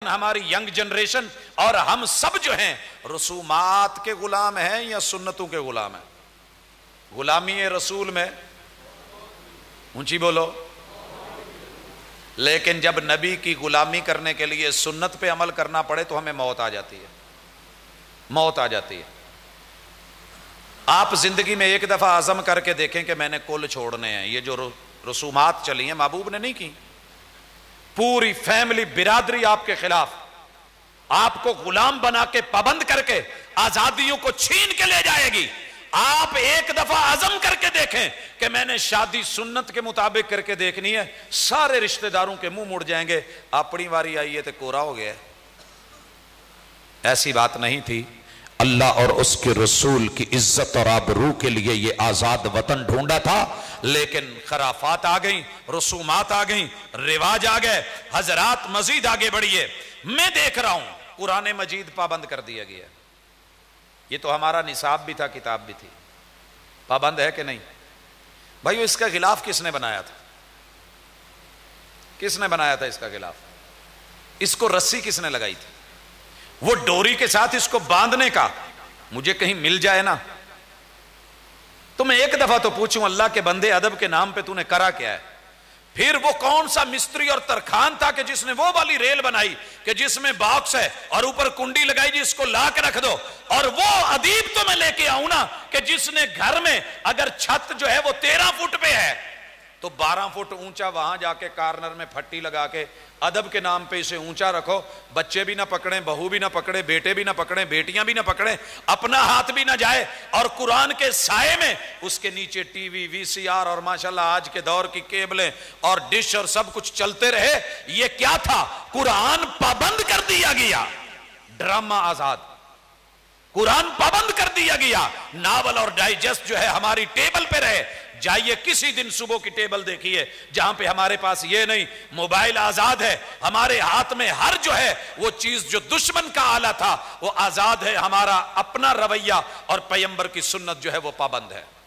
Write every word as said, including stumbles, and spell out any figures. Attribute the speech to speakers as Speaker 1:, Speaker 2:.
Speaker 1: ہماری young generation اور ہم سب جو ہیں رسومات کے غلام ہیں یا سنتوں کے غلام ہیں؟ غلامی رسول میں اونچی بولو. لیکن جب نبی کی غلامی کرنے کے لیے سنت پہ عمل کرنا پڑے تو ہمیں موت آ جاتی ہے, موت آ جاتی ہے. آپ زندگی میں ایک دفعہ عزم کر کے دیکھیں کہ میں نے کل چھوڑنے ہیں. یہ جو رسومات چلی ہیں محبوب نے نہیں کی, پوری فیملی برادری آپ کے خلاف, آپ کو غلام بنا کے پابند کر کے آزادیوں کو چھین کے لے جائے گی. آپ ایک دفعہ عزم کر کے دیکھیں کہ میں نے شادی سنت کے مطابق کر کے دیکھنی ہے, سارے رشتہ داروں کے منہ مڑ جائیں گے, اپنی واری آئی ہے تو کورا ہو گیا. ایسی بات نہیں تھی. اللہ اور اس کے رسول کی عزت اور آبرو کے لیے یہ آزاد وطن ڈھونڈا تھا, لیکن خرافات آ گئیں, رسومات آ گئیں, رواج آ گئے. حضرات مزید آگے بڑھیے. میں دیکھ رہا ہوں قرآن مجید پابند کر دیا گیا. یہ تو ہمارا نصاب بھی تھا, کتاب بھی تھی, پابند ہے کہ نہیں بھائیو؟ اس کا غلاف کس نے بنایا تھا؟ کس نے بنایا تھا اس کا غلاف؟ اس کو رسی کس نے لگائی تھی؟ وہ ڈوری کے ساتھ اس کو باندھنے کا مجھے کہیں مل جائے نا تو میں ایک دفعہ تو پوچھوں, اللہ کے بندے ادب کے نام پہ تو نے کرا کیا ہے؟ پھر وہ کون سا مستری اور ترخان تھا کہ جس نے وہ والی ریل بنائی کہ جس میں باکس ہے اور اوپر کنڈی لگائی جس کو لا کے رکھ دو, اور وہ ادیب تو میں لے کے آؤں نا کہ جس نے گھر میں اگر چھت جو ہے وہ تیرہ فٹ پہ ہے تو بارہ فٹ اونچا وہاں جا کے کارنر میں پھٹی لگا کے ادب کے نام پہ اسے اونچا رکھو, بچے بھی نہ پکڑیں, بہو بھی نہ پکڑے, بیٹے بھی نہ پکڑیں, بیٹیاں بھی نہ پکڑیں, اپنا ہاتھ بھی نہ جائے, اور قرآن کے سائے میں اس کے نیچے ٹی وی, وی سی آر اور ماشاءاللہ آج کے دور کی کیبلیں اور ڈش اور سب کچھ چلتے رہے. یہ کیا تھا؟ قرآن پابند کر دیا گیا. ڈرامہ آزاد, قرآن پابند کر دیا گیا. ناول اور ڈائجسٹ جو ہے ہماری ٹیبل پہ رہے. جائیے کسی دن صبح کی ٹیبل دیکھیے جہاں پہ ہمارے پاس یہ نہیں, موبائل آزاد ہے, ہمارے ہاتھ میں ہر جو ہے وہ چیز جو دشمن کا آلہ تھا وہ آزاد ہے. ہمارا اپنا رویہ اور پیغمبر کی سنت جو ہے وہ پابند ہے.